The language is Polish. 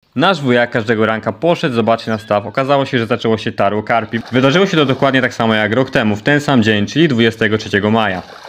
Nasz wujak każdego ranka poszedł zobaczyć na staw. Okazało się, że zaczęło się tarło karpi. Wydarzyło się to dokładnie tak samo jak rok temu, w ten sam dzień, czyli 23 maja.